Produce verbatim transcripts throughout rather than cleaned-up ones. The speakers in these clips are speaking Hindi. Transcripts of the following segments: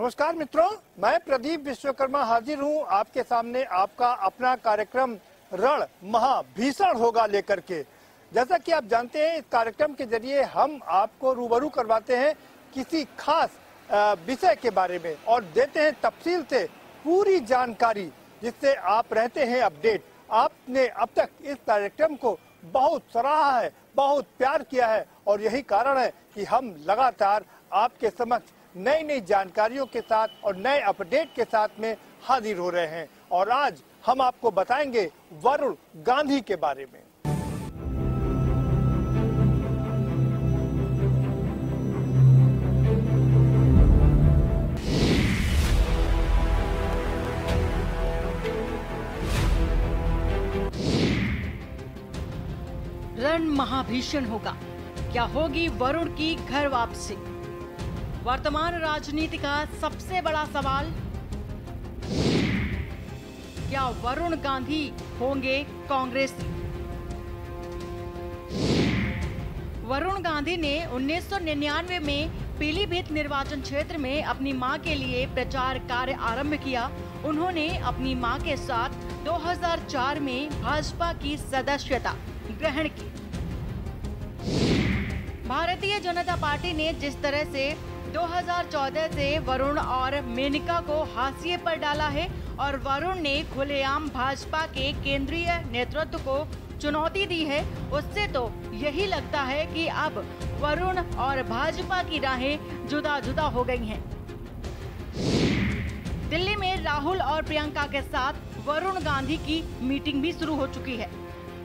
नमस्कार मित्रों, मैं प्रदीप विश्वकर्मा हाजिर हूं आपके सामने आपका अपना कार्यक्रम रण महाभीषण होगा लेकर के। जैसा कि आप जानते हैं, इस कार्यक्रम के जरिए हम आपको रूबरू करवाते हैं किसी खास विषय के बारे में और देते हैं तफसील से पूरी जानकारी, जिससे आप रहते हैं अपडेट। आपने अब तक इस कार्यक्रम को बहुत सराहा है, बहुत प्यार किया है और यही कारण है कि हम लगातार आपके समक्ष नई नई जानकारियों के साथ और नए अपडेट के साथ में हाजिर हो रहे हैं। और आज हम आपको बताएंगे वरुण गांधी के बारे में। रण महाभीषण होगा, क्या होगी वरुण की घर वापसी? वर्तमान राजनीति का सबसे बड़ा सवाल, क्या वरुण गांधी होंगे कांग्रेस? वरुण गांधी ने उन्नीस सौ निन्यानवे में पीलीभीत निर्वाचन क्षेत्र में अपनी मां के लिए प्रचार कार्य आरंभ किया। उन्होंने अपनी मां के साथ दो हज़ार चार में भाजपा की सदस्यता ग्रहण की। भारतीय जनता पार्टी ने जिस तरह से दो हज़ार चौदह से वरुण और मेनका को हाशिए पर डाला है और वरुण ने खुलेआम भाजपा के केंद्रीय नेतृत्व को चुनौती दी है, उससे तो यही लगता है कि अब वरुण और भाजपा की राहें जुदा जुदा हो गई हैं। दिल्ली में राहुल और प्रियंका के साथ वरुण गांधी की मीटिंग भी शुरू हो चुकी है।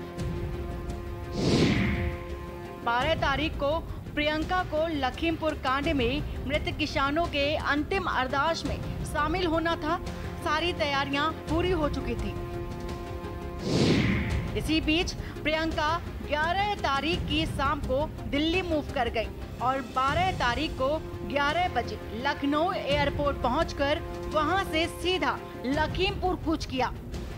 बारह तारीख को प्रियंका को लखीमपुर कांड में मृत किसानों के अंतिम अरदास में शामिल होना था। सारी तैयारियां पूरी हो चुकी थी। इसी बीच प्रियंका ग्यारह तारीख की शाम को दिल्ली मूव कर गई और बारह तारीख को ग्यारह बजे लखनऊ एयरपोर्ट पहुंचकर वहां से सीधा लखीमपुर कूच किया।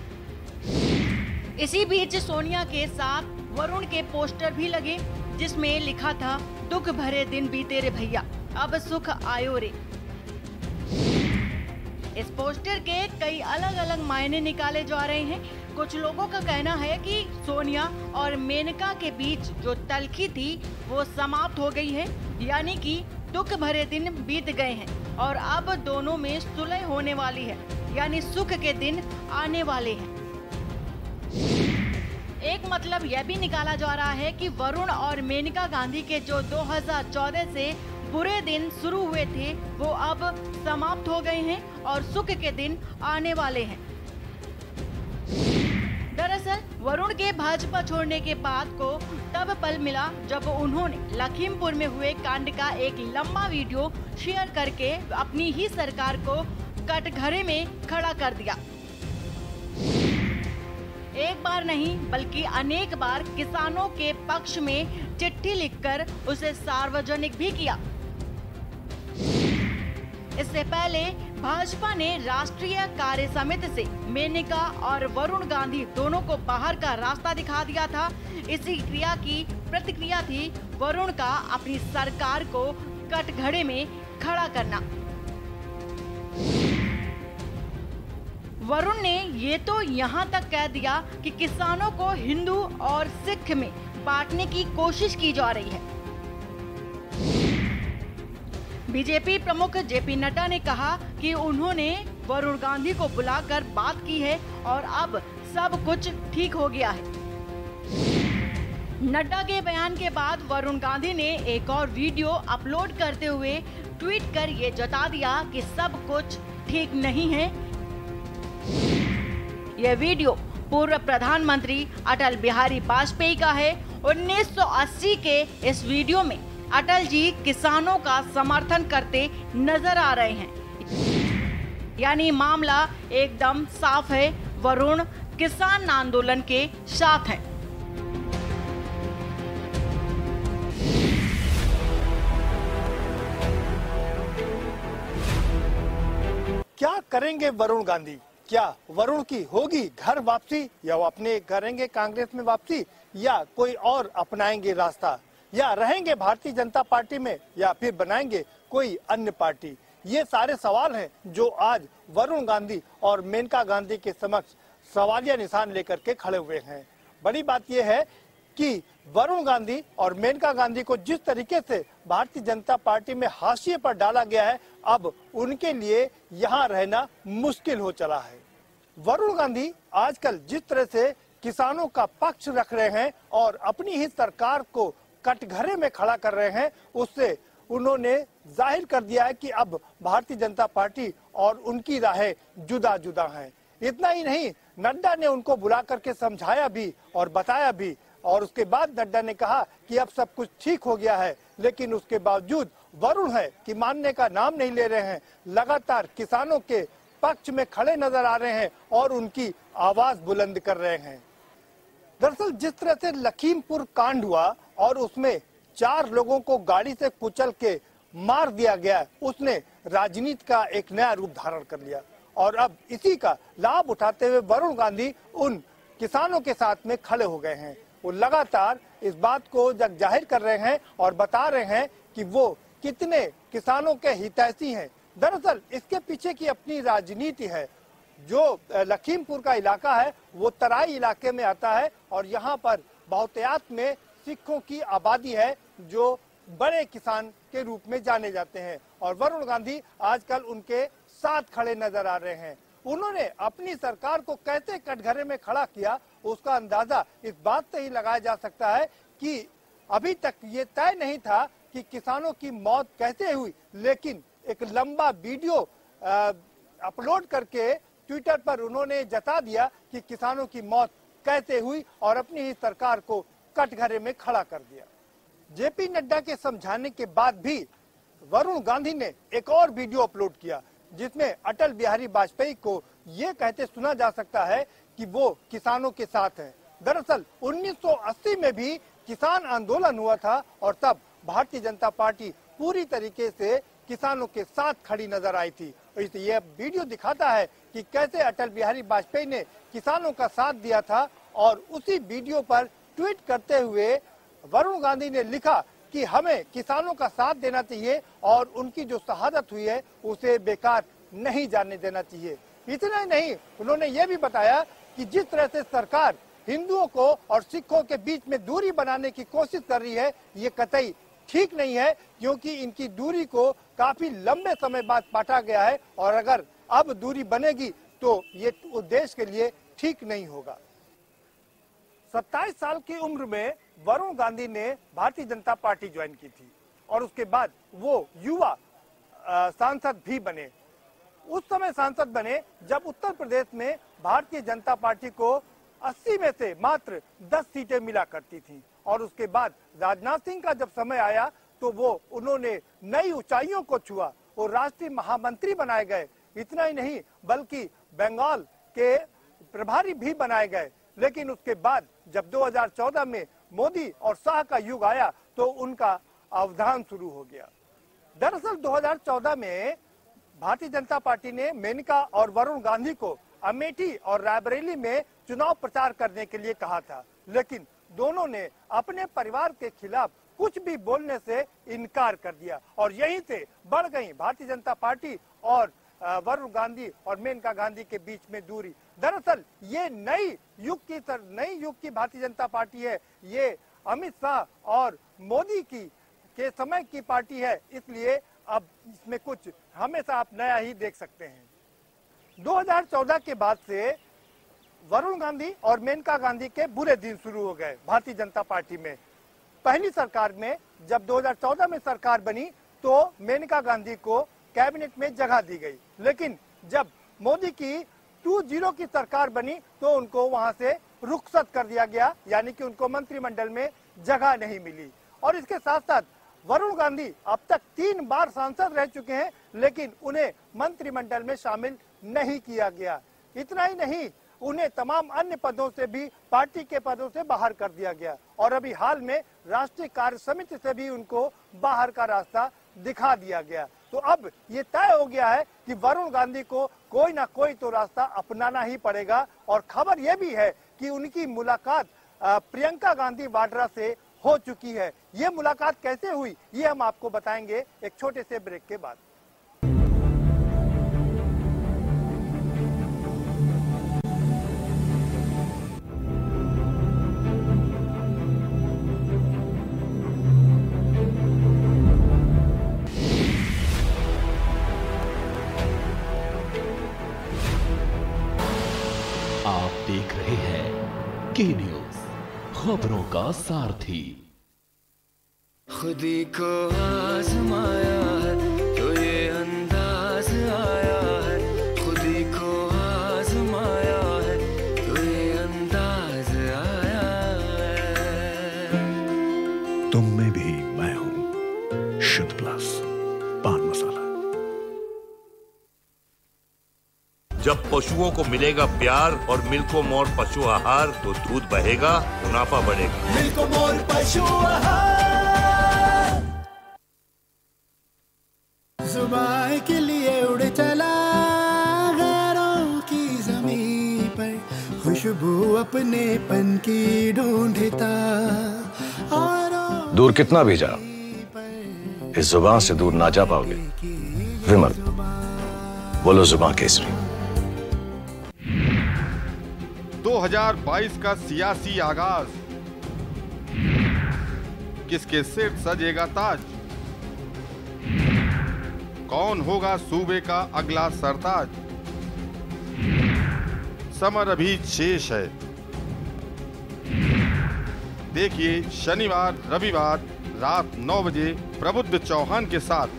इसी बीच सोनिया के साथ वरुण के पोस्टर भी लगे, जिसमें लिखा था, दुख भरे दिन बीते रे भैया, अब सुख आयो रे। इस पोस्टर के कई अलग अलग मायने निकाले जा रहे हैं। कुछ लोगों का कहना है कि सोनिया और मेनका के बीच जो तल्खी थी वो समाप्त हो गई है, यानी कि दुख भरे दिन बीत गए हैं और अब दोनों में सुलह होने वाली है, यानी सुख के दिन आने वाले हैं। एक मतलब यह भी निकाला जा रहा है कि वरुण और मेनका गांधी के जो दो हज़ार चौदह से बुरे दिन शुरू हुए थे वो अब समाप्त हो गए हैं और सुख के दिन आने वाले हैं। दरअसल वरुण के भाजपा छोड़ने के बाद को तब पल मिला जब उन्होंने लखीमपुर में हुए कांड का एक लंबा वीडियो शेयर करके अपनी ही सरकार को कटघरे में खड़ा कर दिया। एक बार नहीं बल्कि अनेक बार किसानों के पक्ष में चिट्ठी लिखकर उसे सार्वजनिक भी किया। इससे पहले भाजपा ने राष्ट्रीय कार्य समिति से मेनका और वरुण गांधी दोनों को बाहर का रास्ता दिखा दिया था। इसी क्रिया की प्रतिक्रिया थी वरुण का अपनी सरकार को कटघरे में खड़ा करना। वरुण ने ये तो यहाँ तक कह दिया कि किसानों को हिंदू और सिख में बांटने की कोशिश की जा रही है। बीजेपी प्रमुख जेपी नड्डा ने कहा कि उन्होंने वरुण गांधी को बुलाकर बात की है और अब सब कुछ ठीक हो गया है। नड्डा के बयान के बाद वरुण गांधी ने एक और वीडियो अपलोड करते हुए ट्वीट कर ये जता दिया कि सब कुछ ठीक नहीं है। यह वीडियो पूर्व प्रधानमंत्री अटल बिहारी वाजपेयी का है। उन्नीस सौ अस्सी के इस वीडियो में अटल जी किसानों का समर्थन करते नजर आ रहे हैं, यानी मामला एकदम साफ है, वरुण किसान आंदोलन के साथ हैं। क्या करेंगे वरुण गांधी? क्या वरुण की होगी घर वापसी या वो अपने करेंगे कांग्रेस में वापसी या कोई और अपनाएंगे रास्ता या रहेंगे भारतीय जनता पार्टी में या फिर बनाएंगे कोई अन्य पार्टी? ये सारे सवाल हैं जो आज वरुण गांधी और मेनका गांधी के समक्ष सवालिया निशान लेकर के खड़े हुए हैं। बड़ी बात यह है कि वरुण गांधी और मेनका गांधी को जिस तरीके से भारतीय जनता पार्टी में हाशिए पर डाला गया है, अब उनके लिए यहाँ रहना मुश्किल हो चला है। वरुण गांधी आजकल जिस तरह से किसानों का पक्ष रख रहे हैं और अपनी ही सरकार को कटघरे में खड़ा कर रहे हैं, उससे उन्होंने जाहिर कर दिया है कि अब भारतीय जनता पार्टी और उनकी राहें जुदा जुदा हैं। इतना ही नहीं, नड्डा ने उनको बुला करके समझाया भी और बताया भी, और उसके बाद नड्डा ने कहा कि अब सब कुछ ठीक हो गया है, लेकिन उसके बावजूद वरुण है कि मानने का नाम नहीं ले रहे हैं। लगातार किसानों के पक्ष में खड़े नजर आ रहे हैं और उनकी आवाज बुलंद कर रहे हैं। दरअसल जिस तरह से लखीमपुर कांड हुआ और उसमें चार लोगों को गाड़ी से कुचल के मार दिया गया, उसने राजनीति का एक नया रूप धारण कर लिया और अब इसी का लाभ उठाते हुए वरुण गांधी उन किसानों के साथ में खड़े हो गए हैं। वो लगातार इस बात को जग जाहिर कर रहे हैं और बता रहे हैं कि वो कितने किसानों के हितैषी हैं। दरअसल इसके पीछे की अपनी राजनीति है। जो लखीमपुर का इलाका है वो तराई इलाके में आता है और यहाँ पर बहुतायत में सिखों की आबादी है जो बड़े किसान के रूप में जाने जाते हैं और वरुण गांधी आजकल उनके साथ खड़े नजर आ रहे हैं। उन्होंने अपनी सरकार को कैसे कटघरे में खड़ा किया, उसका अंदाजा इस बात से ही लगाया जा सकता है कि अभी तक ये तय नहीं था कि किसानों की मौत कैसे हुई, लेकिन एक लंबा वीडियो अपलोड करके ट्विटर पर उन्होंने जता दिया कि किसानों की मौत कैसे हुई और अपनी ही सरकार को कटघरे में खड़ा कर दिया। जेपी नड्डा के समझाने के बाद भी वरुण गांधी ने एक और वीडियो अपलोड किया जिसमें अटल बिहारी वाजपेयी को ये कहते सुना जा सकता है कि वो किसानों के साथ हैं। दरअसल उन्नीस सौ अस्सी में भी किसान आंदोलन हुआ था और तब भारतीय जनता पार्टी पूरी तरीके से किसानों के साथ खड़ी नजर आई थी। ये वीडियो दिखाता है कि कैसे अटल बिहारी वाजपेयी ने किसानों का साथ दिया था और उसी वीडियो पर ट्वीट करते हुए वरुण गांधी ने लिखा कि हमें किसानों का साथ देना चाहिए और उनकी जो शहादत हुई है उसे बेकार नहीं जाने देना चाहिए। इतना ही नहीं, उन्होंने ये भी बताया कि जिस तरह से सरकार हिंदुओं को और सिखों के बीच में दूरी बनाने की कोशिश कर रही है, ये कतई ठीक नहीं है, क्योंकि इनकी दूरी को काफी लंबे समय बाद पाटा गया है और अगर अब दूरी बनेगी तो ये देश के लिए ठीक नहीं होगा। सत्ताईस साल की उम्र में वरुण गांधी ने भारतीय जनता पार्टी ज्वाइन की थी और उसके बाद वो युवा सांसद भी बने। उस समय सांसद बने जब उत्तर प्रदेश में भारतीय जनता पार्टी को अस्सी में से मात्र दस सीटें मिला करती थी और उसके बाद राजनाथ सिंह का जब समय आया तो वो उन्होंने नई ऊंचाइयों को छुआ और राष्ट्रीय महामंत्री बनाए गए। इतना ही नहीं बल्कि बंगाल के प्रभारी भी बनाए गए। लेकिन उसके बाद जब दो हज़ार चौदह में मोदी और शाह का युग आया तो उनका अवधान शुरू हो गया। दरअसल दो हज़ार चौदह में भारतीय जनता पार्टी ने मेनका और वरुण गांधी को अमेठी और रायबरेली में चुनाव प्रचार करने के लिए कहा था, लेकिन दोनों ने अपने परिवार के खिलाफ कुछ भी बोलने से इनकार कर दिया और यहीं से बढ़ गई भारतीय जनता पार्टी और वरुण गांधी और मेनका गांधी के बीच में दूरी। दरअसल ये नई युग की नई युग की भारतीय जनता पार्टी है, ये अमित शाह और मोदी की के समय की पार्टी है, इसलिए अब इसमें कुछ हमेशा आप नया ही देख सकते हैं। दो हज़ार चौदह के बाद से वरुण गांधी और मेनका गांधी के बुरे दिन शुरू हो गए भारतीय जनता पार्टी में। पहली सरकार में जब दो हज़ार चौदह में सरकार बनी तो मेनका गांधी को कैबिनेट में जगह दी गई, लेकिन जब मोदी की टू जीरो की सरकार बनी तो उनको वहां से रुखसत कर दिया गया, यानी कि उनको मंत्रिमंडल में जगह नहीं मिली। और इसके साथ साथ वरुण गांधी अब तक तीन बार सांसद रह चुके हैं, लेकिन उन्हें मंत्रिमंडल में शामिल नहीं किया गया। इतना ही नहीं, उन्हें तमाम अन्य पदों से भी पार्टी के पदों से बाहर कर दिया गया और अभी हाल में राष्ट्रीय कार्य समिति से भी उनको बाहर का रास्ता दिखा दिया गया। तो अब ये तय हो गया है कि वरुण गांधी को कोई ना कोई तो रास्ता अपनाना ही पड़ेगा और खबर यह भी है कि उनकी मुलाकात प्रियंका गांधी वाड्रा से हो चुकी है। ये मुलाकात कैसे हुई ये हम आपको बताएंगे एक छोटे से ब्रेक के बाद। के न्यूज, खबरों का सारथी। खुदी को आजमाया है तो ये अंदाज आया है, खुदी को आजमाया है तो ये अंदाज आया है। तुम में भी मैं हूं, शुद्ध प्लस पान मसाला। जब पशुओं को मिलेगा प्यार और मिल्को मोर पशु आहार तो दूध बहेगा, मुनाफा बढ़ेगा। मिल्को मोर पशु आहार। जुबान के लिए उड़ चला गैरों की ज़मीं पर, खुशबू अपने पन की ढूंढता। दूर कितना भी जा, इस जुबान से दूर ना जा पाओगे। विमल, बोलो जुबान केसरी। दो हज़ार बाईस का सियासी आगाज, किसके सिर सजेगा ताज, कौन होगा सूबे का अगला सरताज, समर अभी शेष है। देखिए शनिवार रविवार रात नौ बजे प्रबुद्ध चौहान के साथ।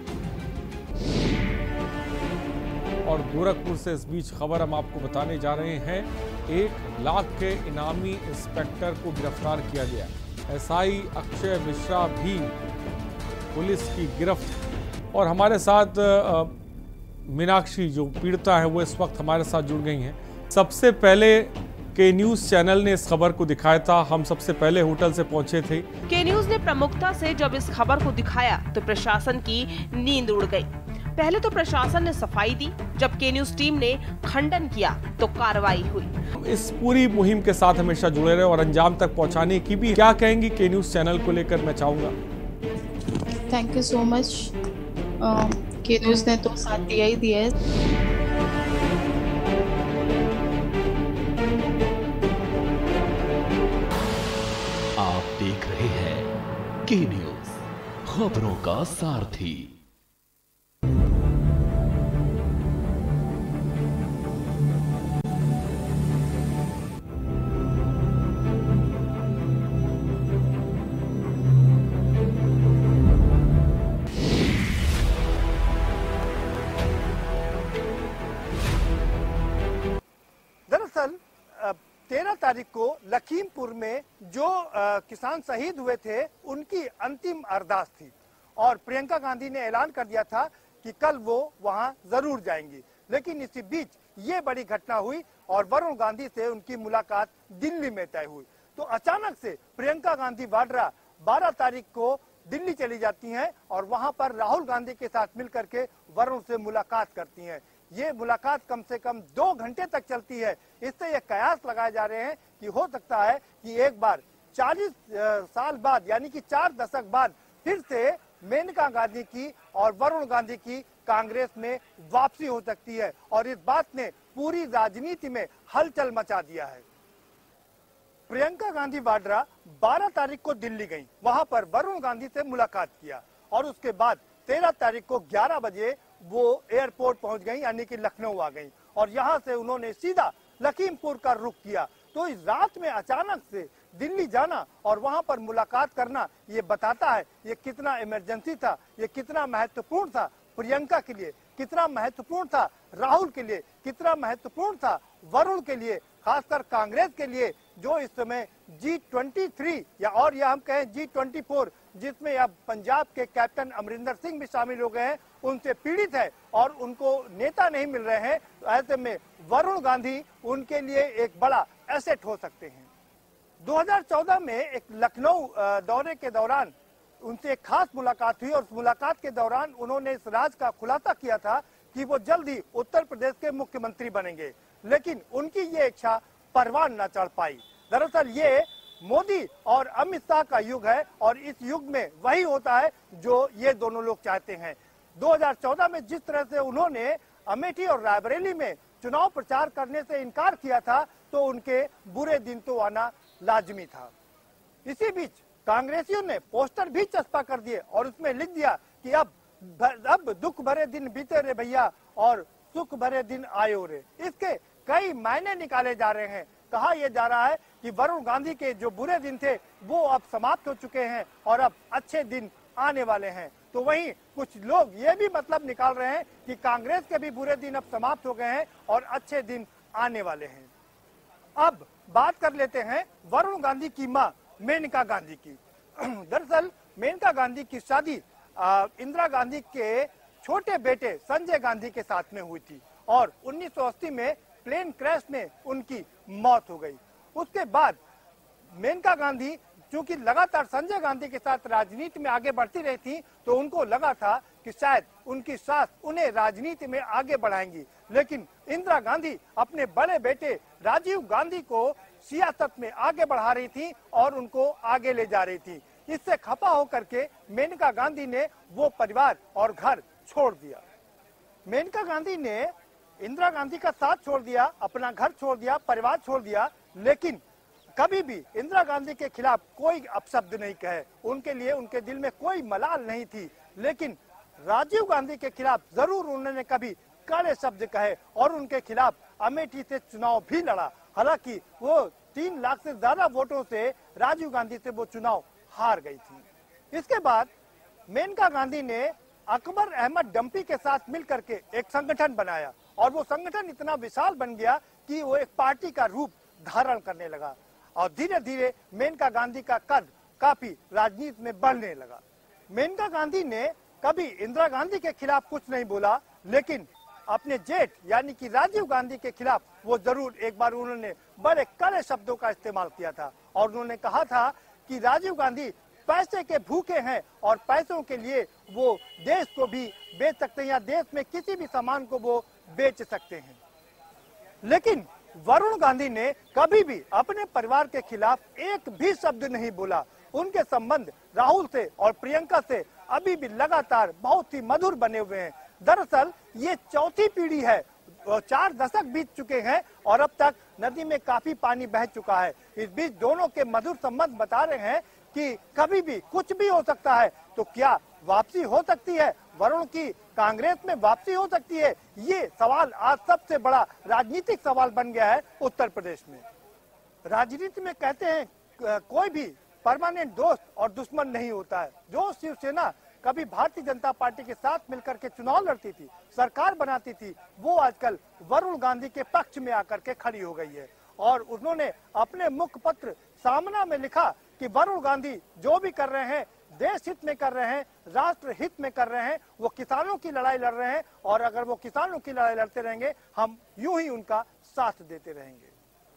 और गोरखपुर से इस बीच खबर हम आपको बताने जा रहे हैं, एक लाख के इनामी इंस्पेक्टर को गिरफ्तार किया गया। एसआई अक्षय मिश्रा भी पुलिस की गिरफ्त। और हमारे साथ मीनाक्षी जो पीड़िता है वो इस वक्त हमारे साथ जुड़ गई हैं। सबसे पहले के न्यूज चैनल ने इस खबर को दिखाया था, हम सबसे पहले होटल से पहुंचे थे। के न्यूज ने प्रमुखता से जब इस खबर को दिखाया तो प्रशासन की नींद उड़ गई। पहले तो प्रशासन ने सफाई दी, जब के न्यूज टीम ने खंडन किया तो कार्रवाई हुई। इस पूरी मुहिम के साथ हमेशा जुड़े रहे और अंजाम तक पहुंचाने की भी क्या कहेंगी के न्यूज चैनल को लेकर, मैं चाहूंगा। Thank you so much. K news ने तो साथ दिया ही दिया है। आप देख रहे हैं के न्यूज, खबरों का सारथी। दरअसल तेरह तारीख को लखीमपुर में जो आ, किसान शहीद हुए थे उनकी अंतिम अरदास थी और प्रियंका गांधी ने ऐलान कर दिया था कि कल वो वहां जरूर जाएंगी। लेकिन इसी बीच ये बड़ी घटना हुई और वरुण गांधी से उनकी मुलाकात दिल्ली में तय हुई। तो अचानक से प्रियंका गांधी वाड्रा बारह तारीख को दिल्ली चली जाती हैं और वहां पर राहुल गांधी के साथ मिलकर के वरुण से मुलाकात करती हैं। ये मुलाकात कम से कम दो घंटे तक चलती है। इससे ये कयास लगाए जा रहे हैं कि हो सकता है कि एक बार चालीस साल बाद यानी कि चार दशक बाद फिर से मेनका गांधी की और वरुण गांधी की कांग्रेस में वापसी हो सकती है और इस बात ने पूरी राजनीति में हलचल मचा दिया है। प्रियंका गांधी वाड्रा बारह तारीख को दिल्ली गईं, वहां पर वरुण गांधी से मुलाकात किया और उसके बाद तेरह तारीख को ग्यारह बजे वो एयरपोर्ट पहुंच गई यानी कि लखनऊ आ गई और यहां से उन्होंने सीधा लखीमपुर का रुख किया। तो इस रात में अचानक से दिल्ली जाना और वहां पर मुलाकात करना ये बताता है ये कितना इमरजेंसी था, ये कितना महत्वपूर्ण था प्रियंका के लिए, कितना महत्वपूर्ण था राहुल के लिए, कितना महत्वपूर्ण था वरुण के लिए, खासकर कांग्रेस के लिए जो इस समय जी ट्वेंटी थ्री या और या हम कहें जी ट्वेंटी फोर जिसमें अब पंजाब के कैप्टन अमरिंदर सिंह भी शामिल हो गए हैं, उनसे पीड़ित है और उनको नेता नहीं मिल रहे हैं। तो ऐसे में वरुण गांधी उनके लिए एक बड़ा एसेट हो सकते हैं। दो हज़ार चौदह में एक लखनऊ दौरे के दौरान उनसे एक खास मुलाकात हुई और उस मुलाकात के दौरान उन्होंने इस राज का खुलासा किया था कि वो जल्द ही उत्तर प्रदेश के मुख्यमंत्री बनेंगे, लेकिन उनकी ये इच्छा परवान न चढ़ पाई। दरअसल ये मोदी और अमित शाह का युग है और इस युग में वही होता है जो ये दोनों लोग चाहते हैं। दो हज़ार चौदह में जिस तरह से उन्होंने अमेठी और रायबरेली में चुनाव प्रचार करने से इनकार किया था तो उनके बुरे दिन तो आना लाजमी था। इसी बीच कांग्रेसियों ने पोस्टर भी चस्पा कर दिए और उसमें लिख दिया कि अब अब दुख भरे दिन बीते रे भैया और सुख भरे दिन आयो रे। इसके कई मायने निकाले जा रहे हैं। कहा यह जा रहा है कि वरुण गांधी के जो बुरे दिन थे वो अब समाप्त हो चुके हैं और अब अच्छे दिन आने वाले हैं। तो वहीं कुछ लोग ये भी मतलब निकाल रहे हैं कि कांग्रेस के भी बुरे दिन अब समाप्त हो गए हैं और अच्छे दिन आने वाले हैं। अब बात कर लेते हैं वरुण गांधी की मां मेनका गांधी की। दरअसल मेनका गांधी की शादी इंदिरा गांधी के छोटे बेटे संजय गांधी के साथ में हुई थी और उन्नीस सौ अस्सी में प्लेन क्रैश में उनकी मौत हो गई। उसके बाद मेनका गांधी चूंकि लगातार संजय गांधी के साथ राजनीति में आगे बढ़ती रही थी तो उनको लगा था कि शायद उनकी सास उन्हें राजनीति में आगे बढ़ाएंगी, लेकिन इंदिरा गांधी अपने बड़े बेटे राजीव गांधी को सियासत में आगे बढ़ा रही थी और उनको आगे ले जा रही थी। इससे खफा होकर के मेनका गांधी ने वो परिवार और घर छोड़ दिया। मेनका गांधी ने इंदिरा गांधी का साथ छोड़ दिया, अपना घर छोड़ दिया, परिवार छोड़ दिया, लेकिन कभी भी इंदिरा गांधी के खिलाफ कोई अपशब्द नहीं कहे। उनके लिए उनके दिल में कोई मलाल नहीं थी, लेकिन राजीव गांधी के खिलाफ जरूर उन्होंने कभी कड़े शब्द कहे और उनके खिलाफ अमेठी से चुनाव भी लड़ा। हालांकि वो तीन लाख से ज्यादा वोटों से राजीव गांधी से वो चुनाव हार गई थी। इसके बाद मेनका गांधी ने अकबर अहमद डंपी के साथ मिलकर के एक संगठन बनाया और वो संगठन इतना विशाल बन गया कि वो एक पार्टी का रूप धारण करने लगा और धीरे धीरे मेनका गांधी का कद काफी राजनीति में बढ़ने लगा। मेनका गांधी ने कभी इंदिरा गांधी के खिलाफ कुछ नहीं बोला, लेकिन अपने जेठ यानी कि राजीव गांधी के खिलाफ वो जरूर एक बार उन्होंने बड़े कड़े शब्दों का इस्तेमाल किया था और उन्होंने कहा था कि राजीव गांधी पैसे के भूखे हैं और पैसों के लिए वो देश को भी बेच सकते हैं या देश में किसी भी सामान को वो बेच सकते हैं। लेकिन वरुण गांधी ने कभी भी अपने परिवार के खिलाफ एक भी शब्द नहीं बोला। उनके संबंध राहुल से और प्रियंका से अभी भी लगातार बहुत ही मधुर बने हुए हैं। दरअसल ये चौथी पीढ़ी है, चार दशक बीत चुके हैं और अब तक नदी में काफी पानी बह चुका है। इस बीच दोनों के मधुर संबंध बता रहे हैं कि कभी भी कुछ भी हो सकता है। तो क्या वापसी हो सकती है, वरुण की कांग्रेस में वापसी हो सकती है? ये सवाल आज सबसे बड़ा राजनीतिक सवाल बन गया है उत्तर प्रदेश में। राजनीति में कहते हैं कोई भी परमानेंट दोस्त और दुश्मन नहीं होता है। जो शिवसेना कभी भारतीय जनता पार्टी के साथ मिलकर के चुनाव लड़ती थी, सरकार बनाती थी, वो आजकल वरुण गांधी के पक्ष में आकर के खड़ी हो गई है और उन्होंने अपने मुखपत्र सामना में लिखा कि वरुण गांधी जो भी कर रहे हैं देश हित में कर रहे हैं, राष्ट्र हित में कर रहे हैं, वो किसानों की लड़ाई लड़ रहे हैं और अगर वो किसानों की लड़ाई लड़ते रहेंगे हम यूं ही उनका साथ देते रहेंगे।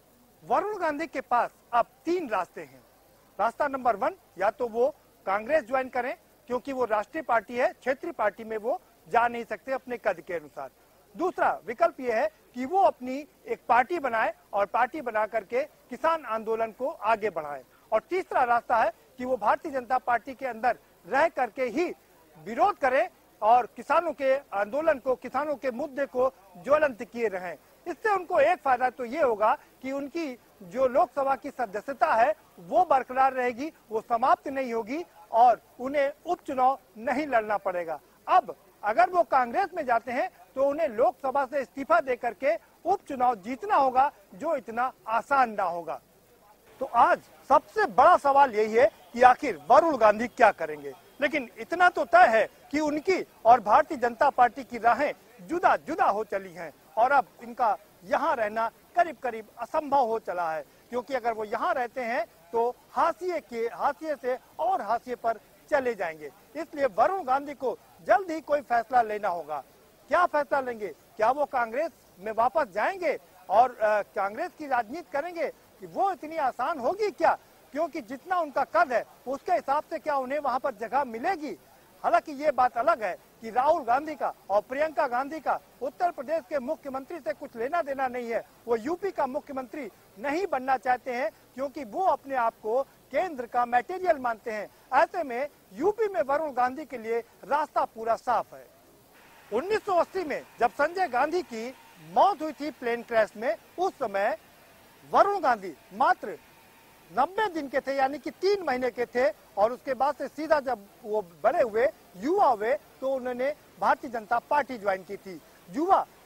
वरुण गांधी के पास अब तीन रास्ते हैं। रास्ता नंबर वन, या तो वो कांग्रेस ज्वाइन करें क्योंकि वो राष्ट्रीय पार्टी है, क्षेत्रीय पार्टी में वो जा नहीं सकते अपने कद के अनुसार। दूसरा विकल्प ये है कि वो अपनी एक पार्टी बनाए और पार्टी बना करके किसान आंदोलन को आगे बढ़ाए। और तीसरा रास्ता है कि वो भारतीय जनता पार्टी के अंदर रह करके ही विरोध करें और किसानों के आंदोलन को, किसानों के मुद्दे को ज्वलंत किए रहें। इससे उनको एक फायदा तो ये होगा कि उनकी जो लोकसभा की सदस्यता है वो बरकरार रहेगी, वो समाप्त नहीं होगी और उन्हें उपचुनाव नहीं लड़ना पड़ेगा। अब अगर वो कांग्रेस में जाते हैं तो उन्हें लोकसभा से इस्तीफा दे करके उपचुनाव जीतना होगा, जो इतना आसान ना होगा। तो आज सबसे बड़ा सवाल यही है कि आखिर वरुण गांधी क्या करेंगे। लेकिन इतना तो तय है कि उनकी और भारतीय जनता पार्टी की राहें जुदा जुदा हो चली हैं और अब इनका यहाँ रहना करीब करीब असंभव हो चला है, क्योंकि अगर वो यहाँ रहते हैं तो हाशिए के हाशिए से और हाशिए पर चले जाएंगे। इसलिए वरुण गांधी को जल्द ही कोई फैसला लेना होगा। क्या फैसला लेंगे? क्या वो कांग्रेस में वापस जाएंगे और कांग्रेस की राजनीति करेंगे? कि वो इतनी आसान होगी क्या? क्योंकि जितना उनका कद है उसके हिसाब से क्या उन्हें वहां पर जगह मिलेगी? हालांकि ये बात अलग है कि राहुल गांधी का और प्रियंका गांधी का उत्तर प्रदेश के मुख्यमंत्री से कुछ लेना देना नहीं है। वो यूपी का मुख्यमंत्री नहीं बनना चाहते हैं क्योंकि वो अपने आप को केंद्र का मटेरियल मानते हैं। ऐसे में यूपी में वरुण गांधी के लिए रास्ता पूरा साफ है। उन्नीस सौ अस्सी में जब संजय गांधी की मौत हुई थी प्लेन क्रैश में, उस समय वरुण गांधी मात्र नब्बे दिन के थे, यानी कि तीन महीने के थे और उसके बाद से सीधा जब वो बड़े हुए, युवा हुए, तो उन्होंने भारतीय जनता पार्टी ज्वाइन की थी। युवा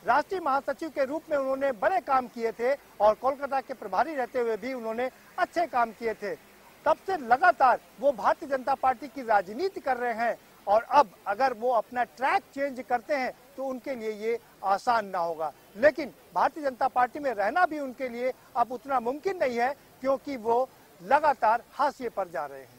राष्ट्रीय महासचिव के रूप में उन्होंने बड़े काम किए थे और कोलकाता के प्रभारी रहते हुए भी उन्होंने अच्छे काम किए थे। तब से लगातार वो भारतीय जनता पार्टी की राजनीति कर रहे हैं और अब अगर वो अपना ट्रैक चेंज करते हैं तो उनके लिए ये आसान ना होगा। लेकिन भारतीय जनता पार्टी में रहना भी उनके लिए अब उतना मुमकिन नहीं है क्योंकि वो लगातार हाशिए पर जा रहे हैं।